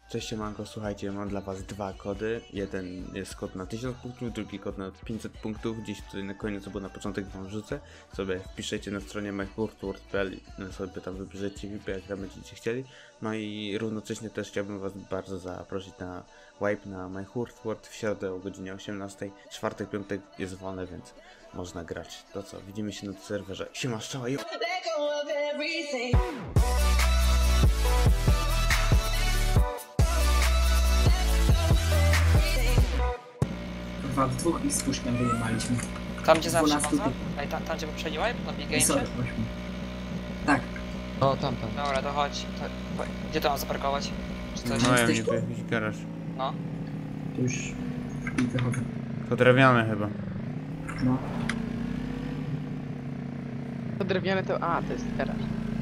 Cześć siemanko, słuchajcie, mam dla was dwa kody. Jeden jest kod na 1000 punktów, drugi kod na 500 punktów. Gdzieś tutaj na koniec albo na początek wam wrzucę. Sobie wpiszecie na stronie myhurtword.pl, sobie tam wybierzecie VIP, jak tam będziecie chcieli. No i równocześnie też chciałbym was bardzo zaprosić na wipe na myhurtword w środę o godzinie 18. Czwartek, piątek jest wolny, więc można grać. To co, widzimy się na serwerze. Siema, szczała, jo! W dwóch i z puszkiem wyjebaliśmy. Tam gdzie zawsze 12 można? Ej, tam gdzie poprzedni wipe? Na big game? Sorry, 8. Tak. O, tam. Dobra, to chodź. Gdzie to mam zaparkować? Czy coś? No ja jesteś mi tu? tu jakiś garaż. No. To już wychodzę. To drewniane chyba. No. To drewniane to... A, to jest teraz.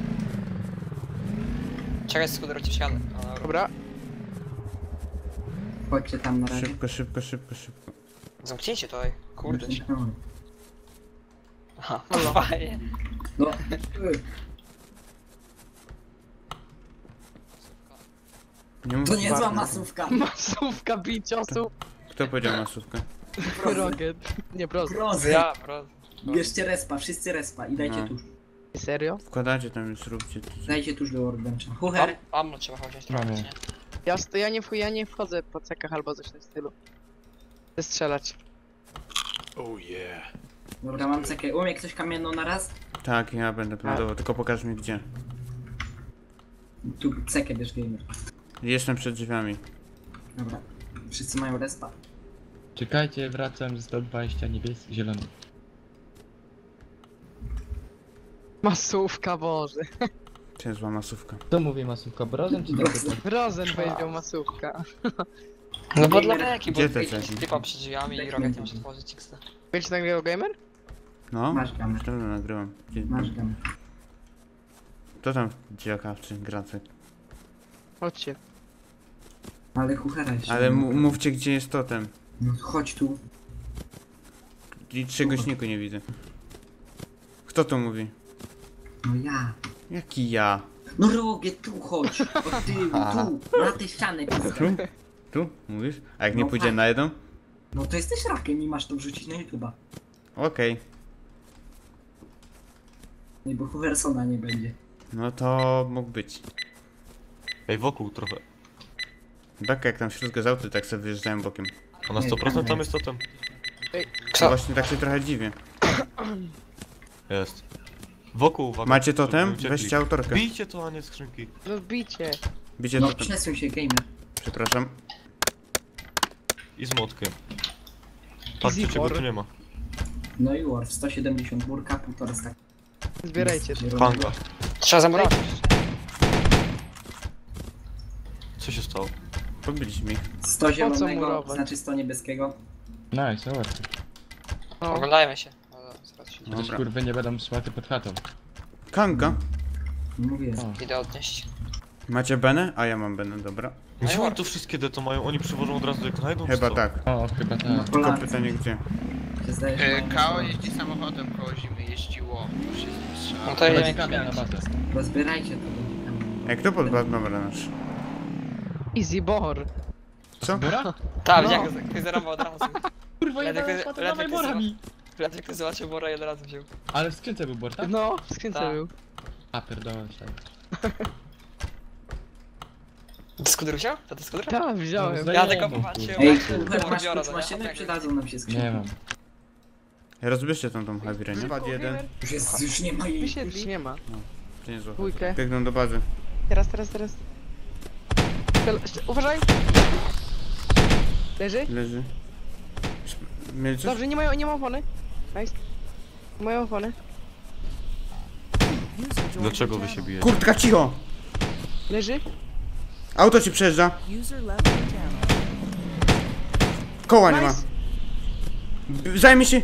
Czekaj, skuter ci wsiadę. Dobra. Chodźcie tam na razie. Szybko. Zamknijcie tutaj. Kurde. Zamknąłem. Aha, to fajnie. No. Nie mów To nie zła bardzo. masówka. Masówka bić osób. Kto powiedział masówkę? Roget. Nie, prosto. Prozy. Ja, bro. Bierzcie respa, wszyscy respa i dajcie No. tuż. Serio? Wkładacie tam już, róbcie. Dajcie tuż do workbencha. Hucher. Ammo trzeba chociaż trochę, nie? Ja nie wchodzę po cekach albo coś w tym stylu. Chcę strzelać. Dobra, mam cekę. Umie ktoś kamienną na raz? Tak, ja będę plantował, tylko pokaż mi gdzie. Tu cekę bierz gamer. Jestem przed drzwiami. Dobra. Wszyscy mają respa. Czekajcie, wracam z 120 niebieski, zielony. Masówka, Boże. To jest zła masówka. Co mówi masówka? Brozem czy tak? Frozen powiedział masówka. No bo dla beki, bo Gdzie te ceki? typa przed drzwiami i robię tym, że tworzyć XD. Wiecie takiego gamer? No, Masz gamer. to nagrywam. Masz gamer. To tam dziakawczy, gracek. Chodźcie. Ale Huchera jeszcze. Ale nie ma. mówcie gdzie jest totem. No chodź tu. I czegoś nie widzę. Kto to mówi? No ja. Jaki ja? No Rogie, tu chodź. Od tyłu, tu. Na tę ścianę Tu? piskam. Tu? Mówisz? A jak nie No pójdzie tak. na jedną? No to jesteś rakiem i masz to wrzucić na YouTube'a. Okej. Nie, bo Huversona nie będzie. No to mógł być. Ej, wokół trochę. Tak jak tam wśród gazauty, tak sobie wyjeżdżałem bokiem. A na 100% tam jest totem? No Kto? właśnie tak się trochę dziwię. Jest. Wokół, uwaga. Macie totem? żeby uciekli. Weźcie autorkę. Bijcie to, a nie skrzynki. No bicie. Bicie No totem. przesuń się gamer. Przepraszam. I z młotkiem. Patrzcie, Easy czego for. tu nie ma. No i War, 170 burka, 1,5 stack. Zbierajcie. Panga. Trzeba zamurować. Co się stało? Pobiliśmy ich. 100 zielonego, murować? znaczy 100 niebieskiego. Nice, ładnie. No. Oglądajmy się. Zaraz się Chociaż Dobra. kurwy nie będą słaty pod chatą. Kanka. Mówię. O. idę odnieść. Macie benę? A ja mam benę, dobra. Gdzie oni tu wszystkie deto mają? Oni przywożą od razu jak znajdą? czy Chyba co? tak. O, chyba No, tak. Tylko Polacy. pytanie gdzie? Się zdaje, że mają Kao stronę. jeździ samochodem koło zimy, jeździło, już się z nim No strzela. to Będzie ja kamień na bazę. Rozbierajcie to. będzie tam. Ej, kto podpadł? Dobra, nasz. Easy bor. Co? Bora? Tak, No. widziałem, jak ktoś zarąbał od razu. Kurwa, Ledwo jeden ktoś- słaty, ledwo dawaj ktoś borami! Ledwo ktoś zobaczył Bora i od razu wziął. Ale w skrzynce był bor, tak? No, w skrzynce Tak. był. A, pierdolę, tak. Ty skuter wziął? To ty skuter? Tak, wziąłem. No, Ja zajebał, tylko popatrzyłem. Ej, patrzyłem, Hucher, to masz biorę, klucz to maszyny? nie? Przydadzą nam się skrzynki. Nie mam. Rozbierzcie tą hawirę, nie? Padł jeden. Już nie ma jej. Już nie ma. To nie zło. Dwójkę. Biegną do bazy. Teraz. Uważaj! Leży? Leży. Mieli coś? Dobrze, nie ma opony. Nice. Nie mają opony. Dlaczego wy się bijecie? Kurtka, cicho! Leży? Auto ci przejeżdża. Koła nie ma. Nice. Zajmie się.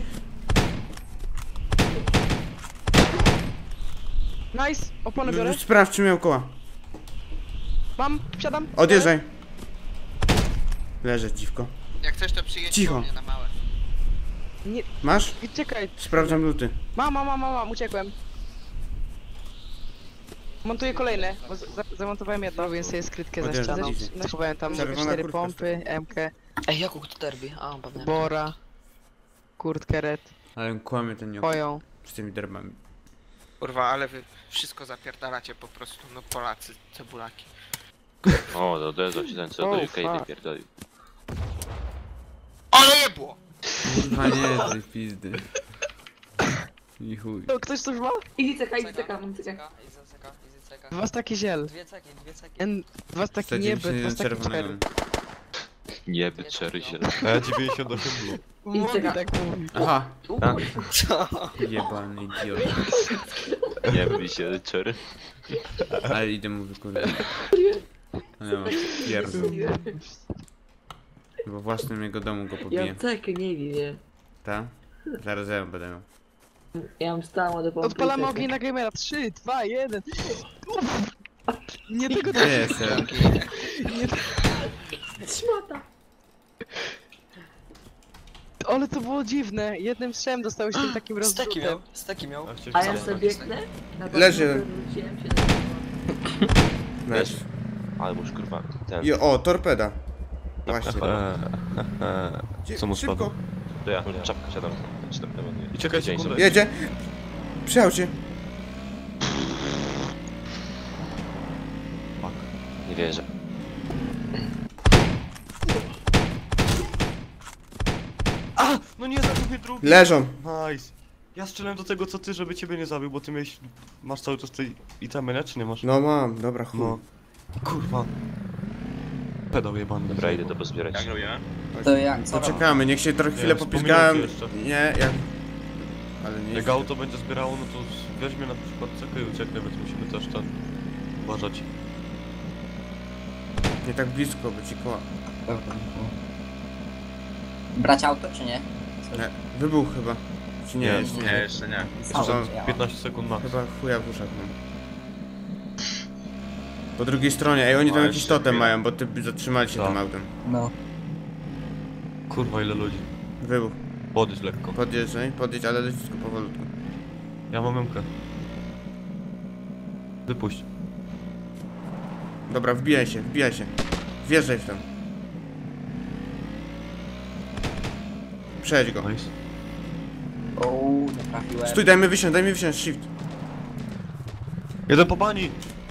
Nice. Opony biorę. Sprawdź czy miał koła. Mam, wsiadam. Odjeżdżaj. Leżę, dziwko. Jak chcesz to przyjedź Cicho. po mnie na małe. Nie, Masz? czekaj. Sprawdzam luty. Mam, uciekłem. Montuję kolejne, bo zamontowałem jedno, więc sobie skrytkę za Podjeżdżam, ścianą. idzie. Schowałem tam Czerwona 4 kurtka pompy, MK, Ej, jaką to derby? A, pewnie. Bora, kurtkę red, Ale kłamie ten nie twoją. z tymi derbami. Kurwa, ale wy wszystko zapierdalacie po prostu, no Polacy, cebulaki. O, do Dezo się ten co Oh, do UK fuck. pierdolił. Ale jebło! Kurwa nie, ty pizdy. I chuj. To ktoś coś ma? Dwa staki ziel. Dwie ceki. Dwa staki nieby, dwa 191 staki czerwonego. cztery. Nieby, czery się. A ja 98 było. Młody tak mówi. Aha, tak? Co? Jebany idiot. Nieby się, czery. Ale idę mu wykurzyć. Ale mam pierdol. Bo własnym jego domu go Ja pobiję. mam cekę, nie wiem, nie. Ta? Zaraz ja ją będę miał. Ja mam stałą do pompy. Odpalamy ogień na gamera. 3, 2, 1. Nie tego Gdzie jestem? Szmata. Ale to było dziwne. Jednym strzem dostałeś tym takim Steki rozrzutem. miał. Steki miał. A ja sobie biegnę? Leży. Wróciłem się Weź. Ale muszę kurwa, ten. I o, torpeda. Właśnie. Co mu Szybko. spadło? To ja, czapkę siadam. Czy tam nie. I czekaj Dzień sekundę. Jedzie. Przyjechał cię. Nie wierzę. A! No nie, zabił mnie drugi! Leżą. Nice. Ja strzelałem do tego co ty, żeby ciebie nie zabił, bo ty miałeś... Masz cały czas tej itemy, nie? Czy nie masz? No mam, dobra chuj. No. Kurwa. Pedał jebany. Dobra, idę to pozbierać. To jak, co Poczekamy, niech się trochę chwilę Nie, popizgałem. wspominajcie Nie, jak... Ale nie Jak auto będzie zbierało, no to weźmie na przykład cekę i ucieknie, więc musimy też ten... uważać. Nie tak blisko, bo ci koła. Brać auto czy nie? Nie, wybuch chyba. Czy nie? Nie, Jeszcze nie. jeszcze nie. Co? 15 sekund max. Chyba chuja w uszach mam. Po drugiej stronie, ej, oni tam jakiś totem mają, bo ty zatrzymali się Tak. tym autem. No. Kurwa ile ludzi. Wybuch. Podjedź lekko. Podjedź, ale leciutko powolutku. Ja mam memkę. Wypuść. Dobra, wbijaj się. Wjeżdżaj w tam. Przejdź go. Nice. O, nie trafiłem. Stój, daj mi wysiąść, shift. Jeden po bani!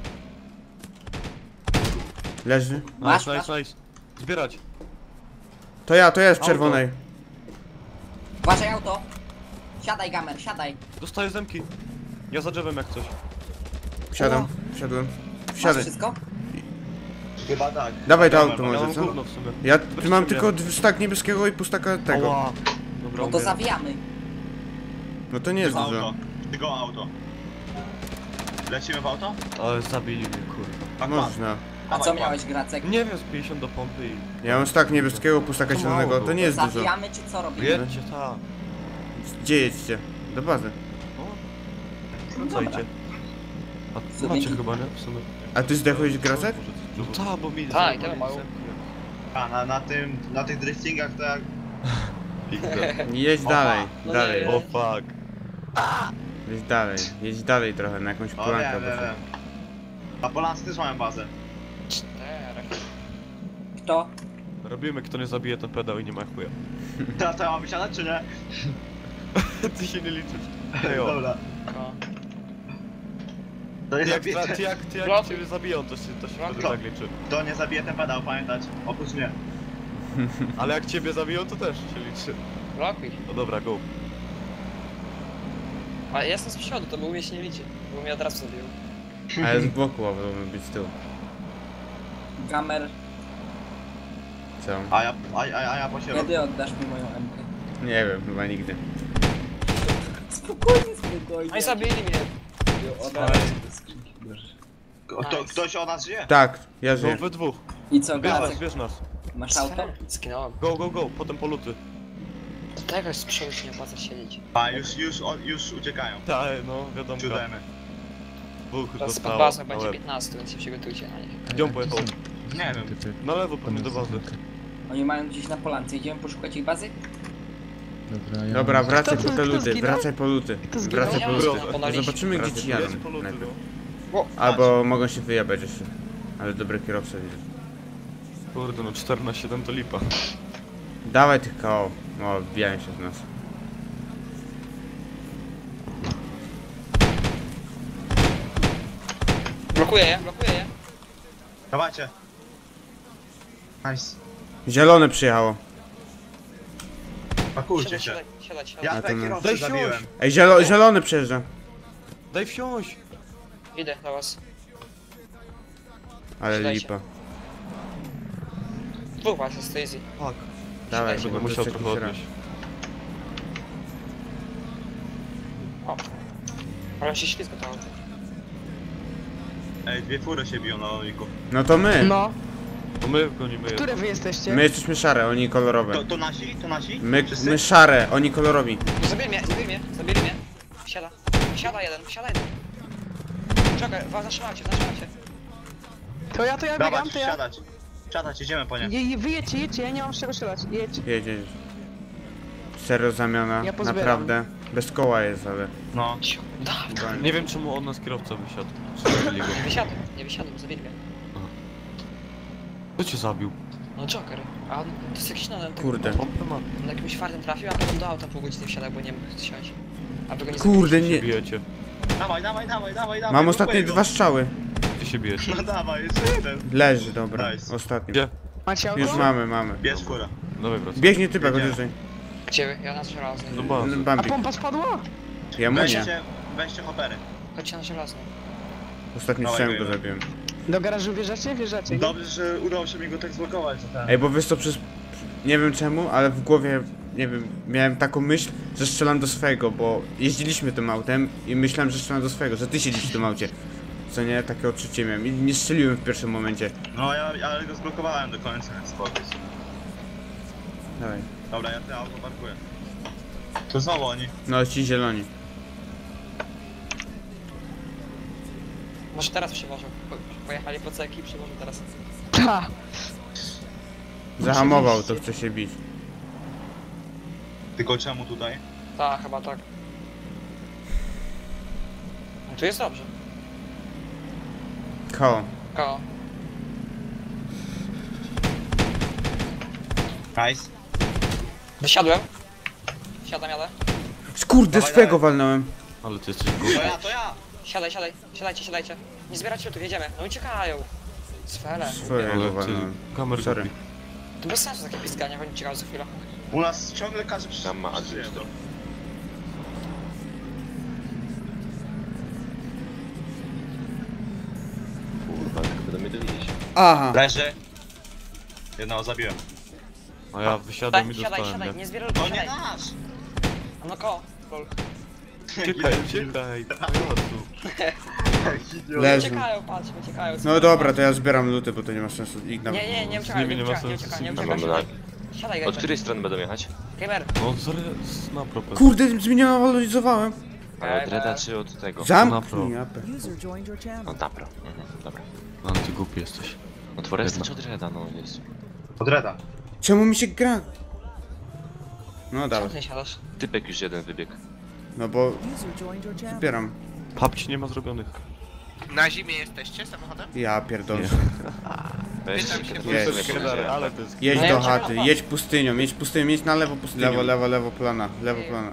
Leży. Masz, Nice. Zbierać. To ja w Auto. czerwonej. Uważaj auto. Siadaj gamer, siadaj. Dostaję zemki. Ja za drzewem jak coś. Wsiadłem. Masz Wsiadaj. wszystko? Dawaj to auto Ja mam może, co? gówno w sumie. Ja Weźcie mam mnie. tylko stak niebieskiego i pustaka tego. Ała. Dobra, No to umiem. zawijamy. No to nie jest dużo. Tylko auto. Lecimy w auto? Ale zabili mnie, kurwa. Można. A co miałeś Gracek? Nie wiem, z 50 do pompy i... Ja mam stak niebieskiego, pustaka To mało zielonego, to było. nie jest dużo. Zawijamy czy co robimy? Jedźcie, ta. Gdzie jedźcie? Do bazy. Wracajcie. A macie chyba, nie? W sumie. A ty zdechłeś Gracek? No ta, bo mi... Tak, tyle mają. A na tych driftingach to jak... Jedź dalej, no dalej. O fuck. Jedź dalej trochę, na jakąś O polankę. wiem. A Polacy też mają bazę. 4. Kto? Robimy, kto nie zabije ten pedał i nie ma chuja. Teraz to ja mam wysiadać czy nie? Ty się nie liczysz. Ejo. Dobra. No. To nie Ty jak, zabije, ty jak Blokuj. ciebie zabiją, to się wtedy Blokuj. tak liczy. to nie zabije ten pedał, pamiętać. Oprócz mnie. Ale jak ciebie zabiją, to też się liczy. Blokuj. No dobra, go. A ja jestem z przodu, to by u mnie się nie liczy. Bo mnie od razu zabił. Ale z boku powinien być z tyłu. Gamer, Co? A ja po środku. kiedy oddasz mi moją MK? Nie wiem, chyba nigdy. Spokojnie. No i zabili mnie. Ktoś o nas żyje? Tak, ja No żyję. we dwóch. I co Bierz nas, Gracek? bierz nas. Masz auto? Skinąłem. Go, potem po luty. Do tego z przodu się nie opłaca siedzieć. A już uciekają. Tak, no wiadomo. Ciudemy. Dwóch Teraz pod zostało. bazą na będzie łeb. 15, więc się przygotujcie na nich. Gdzie on pojechał? Nie wiem. Na lewo pewnie do bazy. Oni mają gdzieś na polance. Idziemy poszukać ich bazy? Dobra, wracaj Kto po te luty, zginął? wracaj po luty. Kto zginął? Wracaj po Ja luty. mam po na liście. Zobaczymy gdzie ci jadą Jedź po luty, najpierw. no. Albo mogą się wyjebać jeszcze. Ale dobre kierowce widzę. Kurde, no 4/7 to lipa. Dawaj tych KO. O, wbijają się w nas. Blokuję je. Dawajcie. Nice. Zielone przyjechało. Pakujcie się. Siadać. Ja A tutaj to my- kierowcę Daj zabiłem. wsiąść. Ej, zielony przyjeżdża. Daj wsiąść. Idę do was. Ale Siadajcie. lipa. Dwóch was jest, to easy. Tak. Dawaj, Będę bo to musiał jest trochę jakiś odnieść. O. Ale się ślizga to auto. Ej, dwie fury się biją na loniku. No to my. No, To my gonimy je. które wy jesteście? My jesteśmy szare, oni kolorowe. To nasi? To nasi? My Wszyscy? szare, oni kolorowi. Zabili mnie. Wsiada jeden. Czekaj, zatrzymacie. To ja biegam, Dawać, to ja. siadać. Siadać, idziemy po nie. Wy jedźcie, ja nie mam z czego strzelać. Jedź. Jedzie. Serio zamiana, Ja pozbieram. naprawdę. Bez koła jest, ale... No. Nie wiem czemu od nas kierowca wysiadł. Czy zabili go? Nie wysiadłem, zabili mnie. Kto cię zabił? No Joker. A on, to jest jakiś Kurde. Pompę ma. on jakimś fartem trafił, a potem do auta pół godziny wsiadał, bo nie mógł siąść. A wy go nie Kurde, Się nie... bijecie. Dawaj. Mam ostatnie próbuję go. 2 strzały. Ty się bijecie. No dawaj, jeszcze jeden. Leży, dobra. Nice. Ostatni. Gdzie? Macie auto? Już mamy. Bierz furę. Dawaj wracaj. Biegnie typek, Jedziemy. odjeżdżaj. Ciebie, ja na żelazny. Do bazy. A Bambi. pompa spadła? Ja mu nie. Weźcie hopery. Chodźcie na żelazny. Ostatni Dawaj, strzał go dawaj. zabiłem. Do garażu wjeżdżacie? Wjeżdżacie. nie? Dobrze, że udało się mi go tak zblokować. Ej, bo wiesz co, nie wiem czemu, ale w głowie, nie wiem, miałem taką myśl, że strzelam do swojego, bo jeździliśmy tym autem i myślałem, że strzelam do swojego, że ty siedzisz w tym aucie. Co nie? Takie odczucie miałem i nie strzeliłem w pierwszym momencie. No ale go zblokowałem do końca, więc spokój. Dawaj. Dobra, ja te auto parkuję. To znowu oni. No, ci zieloni. Może teraz przywożą. Pojechali po ceki i przywożą teraz. Ta. Zahamował, to chce się bić. Tylko czemu tutaj? Tak, chyba tak. No tu jest dobrze. Ko. Ko. Nice. Wysiadłem. Siadam, jadę. Kurde, Dawaj, swego dawaj. walnąłem. Ale ty jesteś głupi. To ja! Siadajcie. Nie zbierać lutów, jedziemy. No uciekają. Sfele. Swojego Ale walnąłem. ty kamer Sorry. głupi. To bez sensu takie piskania, oni uciekają za chwilę. U nas ciągle każe Tam ma przyjeżdża. admin. Kurwa, tak będą mnie dowiedzieć. Aha. Leży. Jednego zabiłem. A ja wysiadłem i Siadaj, dostałem, nie? nie zbieraj lutów, To nie siadaj. nasz! No ko. Lol. Uciekaj. Leży. Uciekają, patrz, uciekają. No dobra, to ja zbieram luty, bo to nie ma sensu. Ich nawet... Nie Z uciekaj, nimi nie nie ma uciekaj, sensu. nie A uciekaj, mamy lag. siadaj, Od gamer. której strony będą jechać? Gamer. No na propos. Kurde, zmieniowałem. A od Reda czy od tego? Zamknij japę. No dobra. Dobra. No ty głupi jesteś. Od Foresta czy od Reda? No jest. Od Reda. Czemu mi się gra? No Czemu dawaj. ty nie siadasz? Typek już jeden wybiegł. No bo... Zbieram. Papci nie ma zrobionych. Na zimie jesteście samochodem? Ja pierdolę. Weź Pytam się, bo Jest. Ale to jest... Jedź No ja do uciekam. chaty, jedź pustynią, jedź na lewo pustynią. Lewo plana, lewo plana.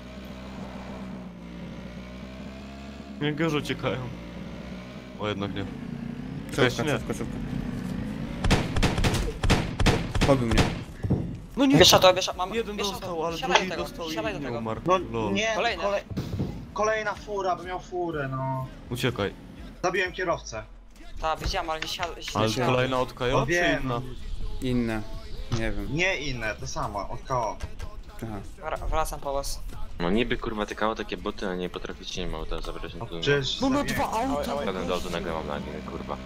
Nie, gorze uciekają. O, jednak nie. Czubka. Pobił mnie. No nie! Wiesz to, mam... Jeden wiesz dostał, ale siadaj drugi do tego, dostał siadaj do i nie tego. umarł. No Lol. nie, Kolejny. kolejna fura, by miał furę, no. Uciekaj. Zabiłem kierowcę. Tak, widziałem, ale nie siadaj. Ale kolejna od KO No czy wiem. inna? Inne. Nie wiem. Nie inne, to samo, od KO. Aha. Wracam po was. No niby kurwa tykało takie boty, a nie potraficie im auta zabrać. No to Przecież No na zabiłem. dwa auta! Wkładam do auto, nagle mam nagle, kurwa.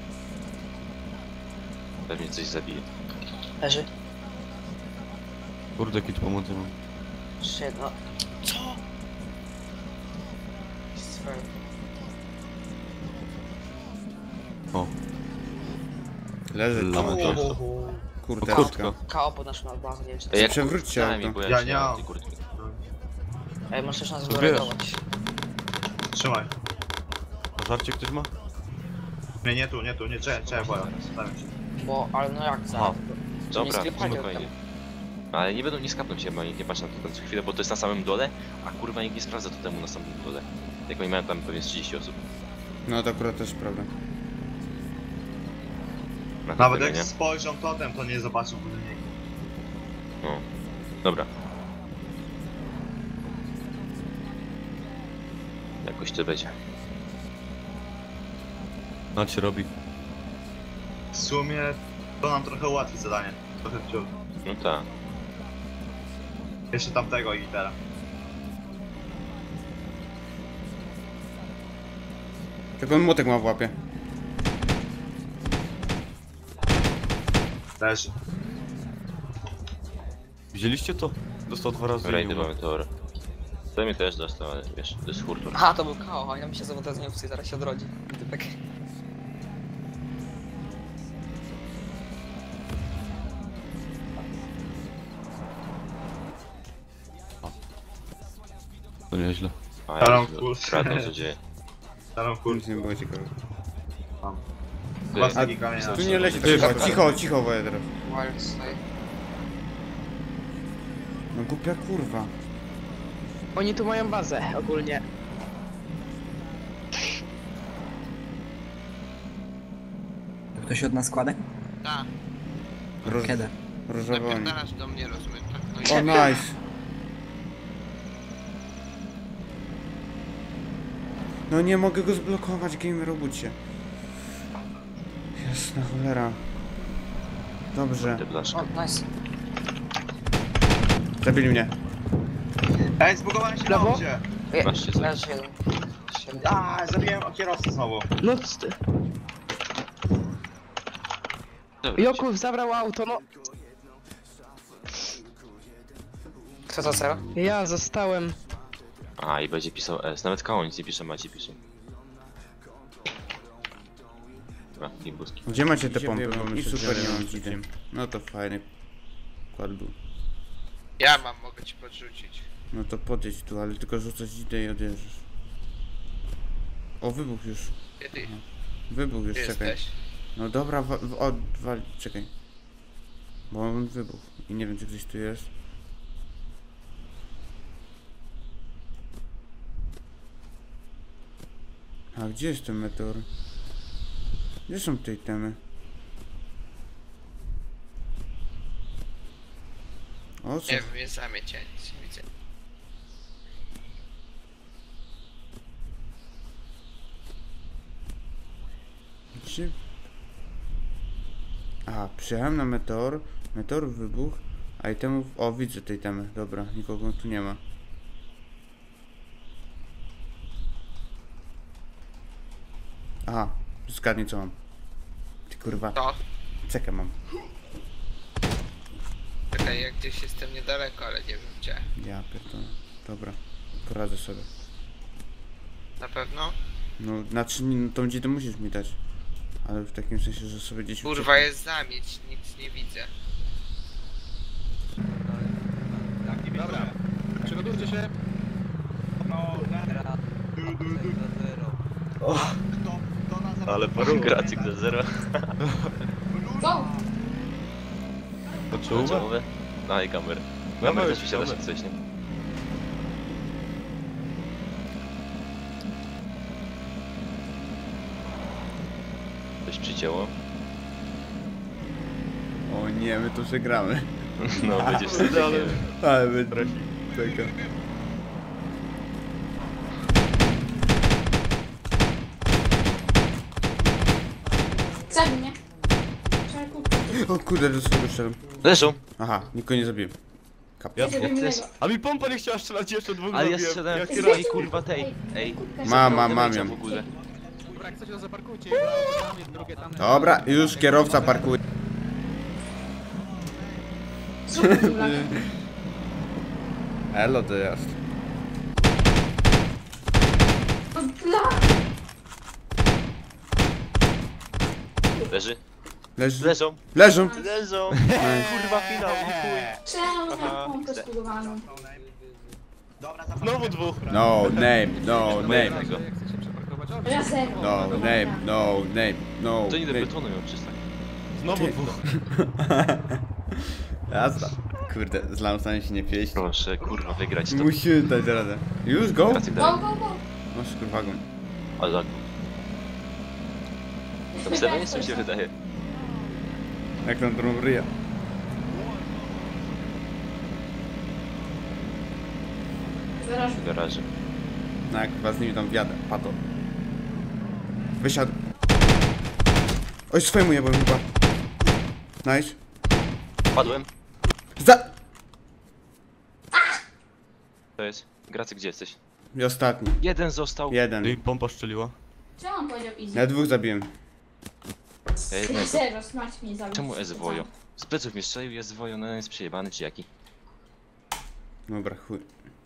Pewnie coś zabije. Leży. Kurde, jaki tu pomocy mam. Jeszcze jedno. Co? O, Leży. lamy to. Kurde. Kurtka. KO pod naszą bazę, nie wiem czy to Ej, jak Przewróćcie kurtkami, auto. bo Ja się nie mam mam. tej kurtki. Ej, możesz nas To zreagować. Trzymaj. A żarcie ktoś ma? Nie tu, czekaj, boję. Stawiam się. Bo, ale no jak za? Aha. Nie Dobra, sklepali spokojnie. Ale nie będą, nie skapną się, bo nie patrzę na to tam co chwilę, bo to jest na samym dole, a kurwa nikt nie sprawdza to temu na samym dole. Jak oni mają tam pewnie z 30 osób. No to akurat też prawda. Na Nawet tego, jak nie? spojrzą totem, to nie zobaczą budynku. No. Dobra. Jakoś to będzie. No się robi. W sumie to nam trochę ułatwi zadanie. Trochę wciąż. No tak. Jeszcze tamtego i teraz. Tylko on młotek ma w łapie. Też. Widzieliście to? Dostał 2 razy. Rajdy mamy tor. To mnie też dostał, ale wiesz, to jest hurtor. Aha, to był KO, a ja mi się zawodę z nieufcy, zaraz się odrodzi. Typek. To nieźle. A Staram ja kurs. kradną co dzieje. Staram Nic kurs. nie było ciekawe. Chyba A- z taki kamień. Tu nie leci, cicho, woję teraz. Wildside. No głupia kurwa. Oni tu mają bazę ogólnie. Ktoś od nas składek? Tak, Kiedy? Różowy oni. napierdalasz do mnie, rozumiem, tak? No O, nice. No nie mogę go zblokować, game robucie. Jasna cholera. Dobrze. Te blaszki. O, nice. Zabili mnie. Ej, zbugowałem się na Lewo? aucie. Masz się Leży jeden. Zabiłem kierowcę znowu. No Dobra, Joków zabrał auto, no. Kto to cel? Ja zostałem. A i będzie pisał S. Nawet Kao nic nie pisze, Macie pisze. Dobra, gimbuski. Gdzie macie te pompy? I super nie mam widzę. No to fajny kład był. Ja mam, mogę ci podrzucić. No to podjedź tu, ale tylko rzucać idę i odjeżdżasz. O, wybuch już. Kiedy Wybuch już, czekaj. jesteś? No dobra, czekaj. Bo on wybuchł i nie wiem, czy gdzieś tu jest. A gdzie jest ten meteor? Gdzie są te itemy? O co? Nie wiem, jest zamieć, ja nic nie widzę. Gdzie? Aha, przyjechałem na meteor. Meteor wybuchł. A itemów... O, widzę te itemy. Dobra, nikogo tu nie ma. Aha, zgadnij co mam. Ty kurwa. To? Cekę mam. Czekaj, ja gdzieś jestem niedaleko, ale nie wiem gdzie. Ja pierdolę. Dobra, poradzę sobie. Na pewno? No, znaczy, no, to gdzie to musisz mi dać. Ale w takim sensie, że sobie gdzieś Kurwa, ucieknę. jest zamieć, nic nie widzę. Dobra. Przygotujcie się. No, kto nas Ale gracik do zera. To czułe? Daj kamerę. No, Kamerę no, też wysiadasz dobra. jak coś, nie? Coś przycięło? O nie, my tu przegramy. No, będzie wstyd, ale- nie wiem. Ale będzie. Czeka. Zabij mnie. O kurde, do swojego strzelam. Leżą! Aha, nikogo nie zabiłem. Kap. Ja, też. A mi pompa nie chciała strzelać, jeszcze dwóch Ale ja zabiłem. strzelałem Jak w kierowca. tej kurwa tej. Ej. Mam Dajcie ją. w ogóle. Dobra, jak chcecie to zaparkujcie. Tam, drugie tam. Dobra, już kierowca parkuje. Elo to jest. Leży? Leży. Leżą! Leżą. Leżą! Kurwa finał, chuj! Czemu Aha, mam pompę chcę. zbudowaną? Dobra, Znowu dwóch. No name, no name. Tego. Jak chcecie przeparkować? O, Ja zero. No name, no name, no To nie do name. betonu ją przystań. Znowu dwóch. Jazda. Kurde, z Lamsami się nie pieść. Proszę, kurwa, wygrać to. Musimy dać radę. Już go? Gracek Go, daje. go, go. Masz kurwa go. Ale tak. Tam seven jest, mi się wydaje. Jak tam drą ryja. Zaraz. W garażu. No jak was z nimi tam wjadę, pato. Wysiadł. Oj, swojemu jebłem chyba. Nice. Padłem. Za... To jest. Gracek, gdzie jesteś? I ostatni. Jeden został. Jeden. I pompa szczeliła. Czemu on powiedział easy? Ja dwóch zabiłem. Ja jednego. Zero, smać mnie zabił. Czemu SWOjo? Z pleców mnie strzelił, jest SWOjo, no jest przejebany czy jaki? Dobra, chuj.